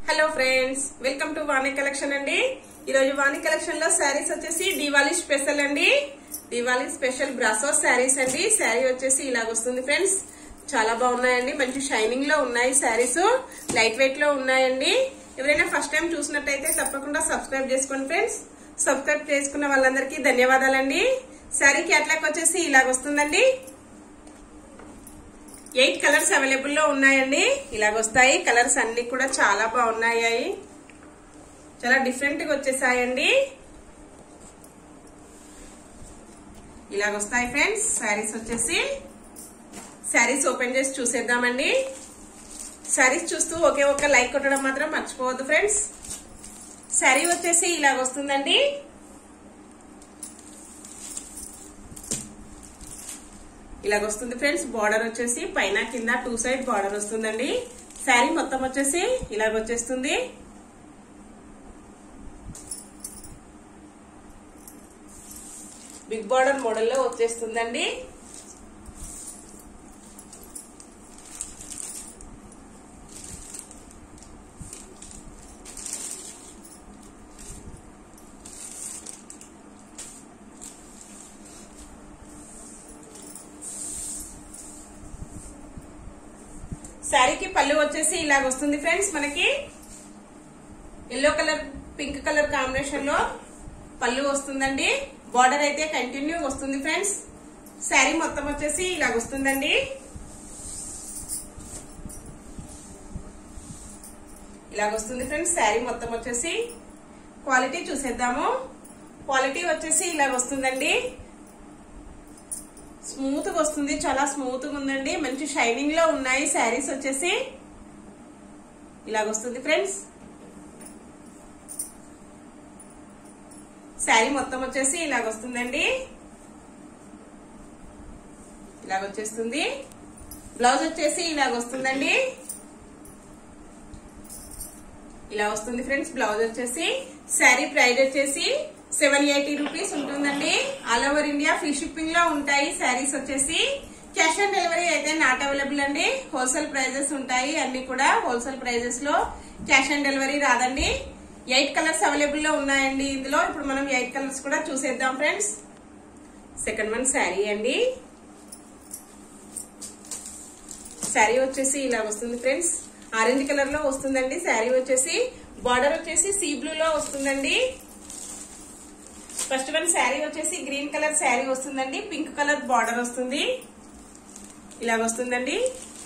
Hello friends, welcome to Vani collection అండి. ఈ రోజు వాణి కలెక్షన్ లో శారీస్ వచ్చేసి దీవాలి స్పెషల్ అండి. దీవాలి స్పెషల్ బ్రాసో శారీస్ అండి. శారీ వచ్చేసి ఇలాగ వస్తుంది ఫ్రెండ్స్. చాలా బాగున్నాయండి, మంచి షైనింగ్ లో ఉన్నాయి శారీస్, లైట్ వెయిట్ లో ఉన్నాయండి. ఎవరైనా ఫస్ట్ టైం చూసినట్టయితే తప్పకుండా సబ్స్క్రైబ్ చేసుకోండి ఫ్రెండ్స్. సబ్స్క్రైబ్ చేసుకున్న వాళ్ళందరికీ ధన్యవాదాలండి. శారీ క్యాట్లాగ్ వచ్చేసి ఇలాగ వస్తుందండి. 8 కలర్స్ అవైలబుల్ లో ఉన్నాయండి. ఇలాగొస్తాయి కలర్స్ అన్ని కూడా చాలా బాగున్నాయి, చాలా డిఫరెంట్ గా వచ్చేసాయండి. ఇలాగొస్తాయి ఫ్రెండ్స్ శారీస్ వచ్చేసి. శారీస్ ఓపెన్ చేసి చూసేద్దామండి. శారీస్ చూస్తూ ఒకే ఒక్క లైక్ కొట్టడం మాత్రం మర్చిపోవద్దు ఫ్రెండ్స్. శారీ వచ్చేసి ఇలాగొస్తుందండి. ఇలాగొస్తుంది ఫ్రెండ్స్. బార్డర్ వచ్చేసి పైన కింద 2 సైడ్ బార్డర్ వస్తుందండి. శారీ మొత్తం వచ్చేసి ఇలాగొచ్చేస్తుంది. బిగ్ బార్డర్ మోడల్లో వచ్చేస్తుందండి. శారీకి పళ్ళు వచ్చేసి ఇలాగ వస్తుంది ఫ్రెండ్స్. మనకి yellow colour pink colour combination లో పళ్ళు వస్తుందండి. బార్డర్ అయితే కంటిన్యూ వస్తుంది ఫ్రెండ్స్. శారీ మొత్తం వచ్చేసి ఇలాగ వస్తుందండి. ఇలాగ వస్తుంది ఫ్రెండ్స్. శారీ మొత్తం వచ్చేసి క్వాలిటీ చూసేద్దాము. క్వాలిటీ వచ్చేసి ఇలాగ వస్తుందండి. స్మూత్ గా వస్తుంది, చాలా స్మూత్ గా ఉందండి. మంచి షైనింగ్ లో ఉన్నాయి శారీస్ వచ్చేసి. ఇలాగొస్తుంది ఫ్రెండ్స్. శారీ మొత్తం వచ్చేసి ఇలాగొస్తుందండి. ఇలాగొచ్చేస్తుంది. బ్లౌజ్ వచ్చేసి ఇలాగొస్తుందండి. ఇలా వస్తుంది ఫ్రెండ్స్ బ్లౌజ్ వచ్చేసి. శారీ ప్రైస్ వచ్చేసి 780 రూపీస్ ఉంటుందండి. All over India free shipping లో ఉంటాయి శారీస్ వచ్చేసి. క్యాష్ ఆన్ డెలివరీ అయితే నాట్ అవైలబుల్ అండి. హోల్సేల్ ప్రైజెస్ ఉంటాయి, అన్ని కూడా హోల్సేల్ ప్రైజెస్ లో క్యాష్ ఆన్ డెలివరీ రాదండి. 8 కలర్స్ అవైలబుల్ లో ఉన్నాయండి ఇందులో. ఇప్పుడు మనం 8 కలర్స్ కూడా చూసేద్దాం ఫ్రెండ్స్. సెకండ్ వన్ శారీ అండి. శారీ వచ్చేసి ఇలా వస్తుంది ఫ్రెండ్స్. ఆరెంజ్ కలర్ లో వస్తుందండి శారీ వచ్చేసి. బార్డర్ వచ్చేసి సీ బ్లూ లో వస్తుందండి. ఫస్ట్ వన్ శారీ వచ్చేసి గ్రీన్ కలర్ శారీ వస్తుందండి. పింక్ కలర్ బార్డర్ వస్తుంది. ఇలాగ వస్తుందండి.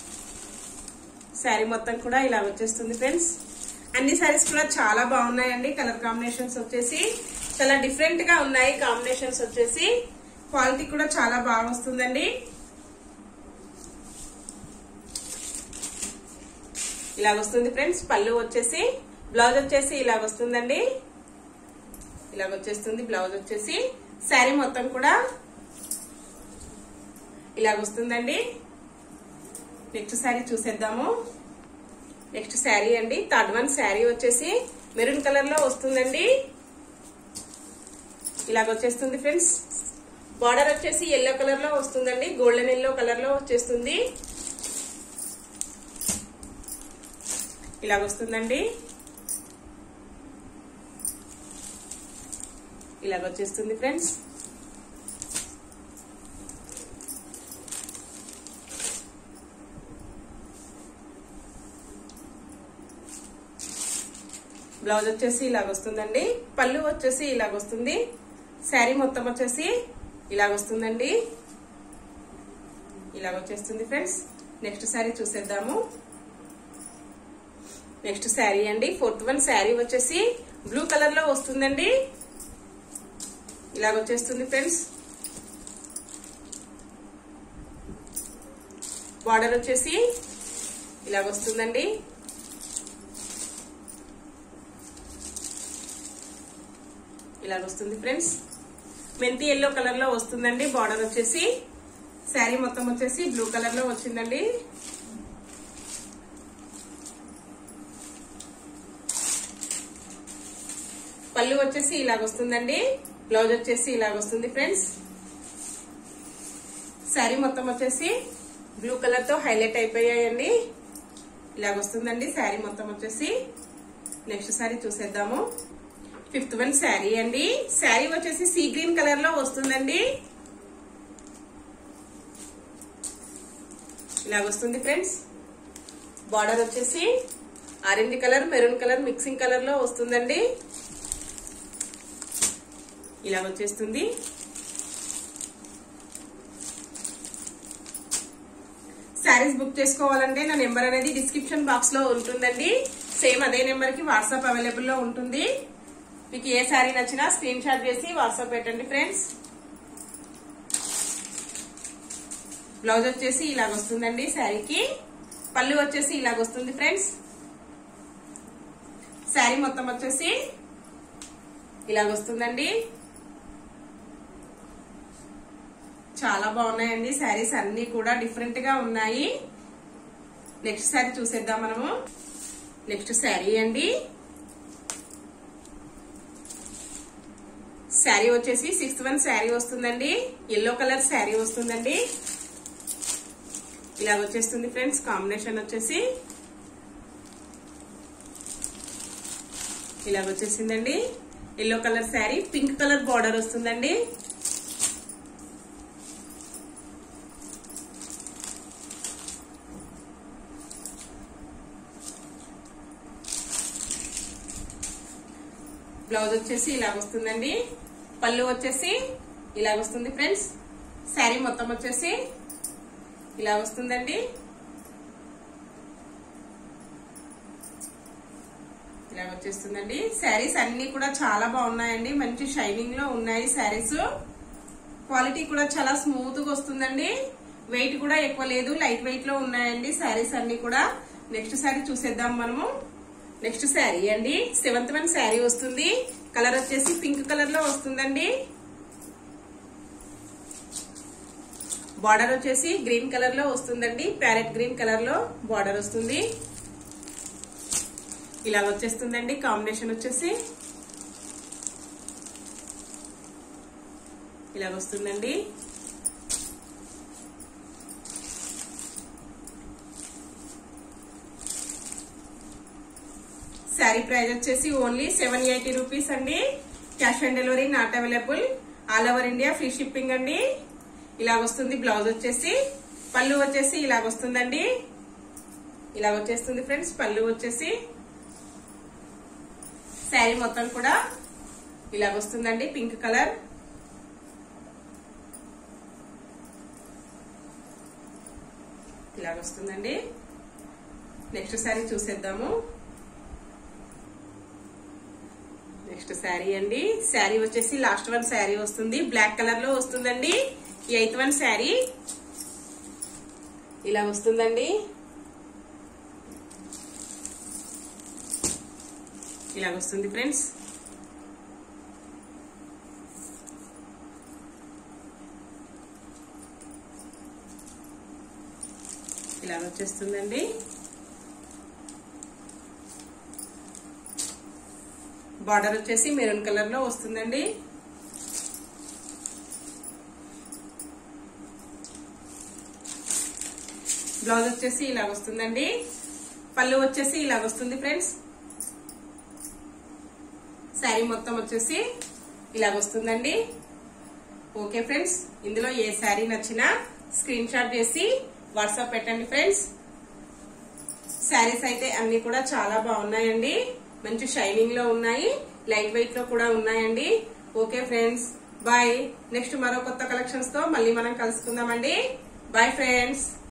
శారీ మొత్తం కూడా ఇలా వచ్చేస్తుంది ఫ్రెండ్స్. అన్ని శారీస్ కూడా చాలా బాగున్నాయండి. కలర్ కాంబినేషన్స్ వచ్చేసి చాలా డిఫరెంట్ గా ఉన్నాయి. కాంబినేషన్స్ వచ్చేసి క్వాలిటీ కూడా చాలా బాగా వస్తుందండి. ఇలాగ వస్తుంది ఫ్రెండ్స్. పళ్ళు వచ్చేసి, బ్లౌజ్ వచ్చేసి ఇలాగ వస్తుందండి. ఇలాగ వచ్చేస్తుంది బ్లౌజ్ వచ్చేసి. శారీ మొత్తం కూడా ఇలాగ వస్తుందండి. నెక్స్ట్ శారీ చూసేద్దాము. నెక్స్ట్ శారీ అండి. థర్డ్ వన్ శారీ వచ్చేసి మెరూన్ కలర్ లో వస్తుందండి. ఇలాగ వచ్చేస్తుంది ఫ్రెండ్స్. బార్డర్ వచ్చేసి ఎల్లో కలర్ లో వస్తుందండి. గోల్డెన్ ఎల్లో కలర్ లో వచ్చేస్తుంది. ఇలాగ వస్తుందండి. ఇలాగ వచ్చేస్తుంది ఫ్రెండ్స్. బ్లౌజ్ వచ్చేసి ఇలాగ వస్తుందండి. పళ్ళు వచ్చేసి ఇలాగ వస్తుంది. శారీ మొత్తం వచ్చేసి ఇలాగ వస్తుందండి. ఇలాగ వచ్చేస్తుంది ఫ్రెండ్స్. నెక్స్ట్ శారీ చూసేద్దాము. నెక్స్ట్ శారీ అండి. ఫోర్త్ వన్ శారీ వచ్చేసి బ్లూ కలర్ లో వస్తుందండి. ఇలాగ వచ్చేస్తుంది ఫ్రెండ్స్. బార్డర్ వచ్చేసి ఇలాగ వస్తుందండి. ఇలాగ వస్తుంది ఫ్రెండ్స్. మెంతి ఎల్లో కలర్ లో వస్తుందండి. బార్డర్ వచ్చేసి. శారీ మొత్తం వచ్చేసి బ్లూ కలర్ లో వచ్చిందండి. పళ్ళు వచ్చేసి ఇలాగ వస్తుందండి. బ్లౌజ్ వచ్చేసి ఇలాగ వస్తుంది ఫ్రెండ్స్. శారీ మొత్తం వచ్చేసి బ్లూ కలర్ తో హైలైట్ అయిపోయాయండి. ఇలాగ వస్తుందండి శారీ మొత్తం వచ్చేసి. నెక్స్ట్ సారీ చూసేద్దాము. 5th వన్ శారీ అండి. శారీ వచ్చేసి సీ గ్రీన్ కలర్ లో వస్తుందండి. ఇలాగొస్తుంది ఫ్రెండ్స్. బార్డర్ వచ్చేసి orange colour, maroon colour mixing colour లో వస్తుందండి. ఇలా వచ్చేస్తుంది. శారీస్ బుక్ చేసుకోవాలంటే నా నెంబర్ అనేది డిస్క్రిప్షన్ బాక్స్ లో ఉంటుందండి. సేమ్ అదే నెంబర్ కి వాట్సాప్ అవైలబుల్ లో ఉంటుంది. మీకు ఏ శారీ నచ్చినా స్క్రీన్ షాట్ చేసి వాట్సాప్ పెట్టండి ఫ్రెండ్స్. బ్లౌజ్ వచ్చేసి ఇలాగొస్తుందండి శారీకి. పళ్ళు వచ్చేసి ఇలాగొస్తుంది ఫ్రెండ్స్. శారీ మొత్తం వచ్చేసి ఇలాగొస్తుందండి. చాలా బాగున్నాయండి శారీస్ అన్ని కూడా డిఫరెంట్ గా ఉన్నాయి. నెక్స్ట్ శారీ చూసేద్దాం మనము. నెక్స్ట్ శారీ అండి. శారీ వచ్చేసి 6th వన్ శారీ వస్తుందండి. ఎల్లో కలర్ శారీ వస్తుందండి. ఇలాగ వచ్చేస్తుంది ఫ్రెండ్స్. కాంబినేషన్ వచ్చేసి ఇలాగ వచ్చేసిందండి. Yellow colour sari, pink colour border వస్తుందండి. బ్లౌజ్ వచ్చేసి ఇలాగొస్తుందండి. పళ్ళు వచ్చేసి ఇలాగొస్తుంది ఫ్రెండ్స్. శారీ మొత్తం వచ్చేసి ఇలాగొస్తుందండి. ఇలాగ వచ్చేస్తుందండి. శారీస్ అన్ని కూడా చాలా బాగున్నాయండి. మంచి షైనింగ్ లో ఉన్నాయి శారీస్. క్వాలిటీ కూడా చాలా స్మూత్ గా వస్తుందండి. వెయిట్ కూడా ఎక్కువ లేదు, లైట్ వెయిట్ లో ఉన్నాయండి శారీస్ అన్ని కూడా. నెక్స్ట్ శారీ చూసేద్దాం మనము. నెక్స్ట్ శారీ అండి. 7th వన్ శారీ వస్తుంది. కలర్ వచ్చేసి పింక్ కలర్ లో వస్తుందండి. బార్డర్ వచ్చేసి గ్రీన్ కలర్ లో వస్తుందండి. ప్యారెట్ గ్రీన్ కలర్ లో బార్డర్ వస్తుంది. ఇలా వచ్చేస్తుందండి. కాంబినేషన్ వచ్చేసి ఇలా వస్తుందండి. శారీ ప్రైస్ వచ్చేసి ఓన్లీ 780 రూపీస్ అండి. Cash on delivery not available. All over India free shipping అండి. ఇలాగొస్తుంది బ్లౌజ్ వచ్చేసి. పళ్ళు వచ్చేసి ఇలాగొస్తుందండి. ఇలా వచ్చేస్తుంది ఫ్రెండ్స్. పళ్ళు వచ్చేసి శారీ మొత్తం కూడా ఇలాగొస్తుందండి. Pink colour. ఇలాగొస్తుందండి. నెక్స్ట్ శారీ చూసేద్దాము. నెక్స్ట్ శారీ అండి. శారీ వచ్చేసి లాస్ట్ వన్ శారీ వస్తుంది. బ్లాక్ కలర్ లో వస్తుందండి. 8th వన్ శారీ ఇలా వస్తుందండి. ఇలాగ వస్తుంది ఫ్రెండ్స్. ఇలాగ వచ్చేస్తుందండి. బార్డర్ వచ్చేసి మెరూన్ కలర్ లో వస్తుందండి. బ్లౌజ్ వచ్చేసి ఇలాగ వస్తుందండి. పళ్ళు వచ్చేసి ఇలాగ వస్తుంది ఫ్రెండ్స్. శారీ మొత్తం వచ్చేసి ఇలాగ వస్తుందండి. ఓకే ఫ్రెండ్స్, ఇందులో ఏ శారీ నచ్చినా స్క్రీన్ షాట్ చేసి వాట్సాప్ పెట్టండి ఫ్రెండ్స్. శారీస్ అయితే అన్ని కూడా చాలా బాగున్నాయండి. మంచి షైనింగ్ లో ఉన్నాయి, లైట్ వెయిట్ లో కూడా ఉన్నాయండి. Okay friends, bye. నెక్స్ట్ మరో కొత్త కలెక్షన్స్ తో మళ్ళీ మనం కలుసుకుందామండి. Bye friends.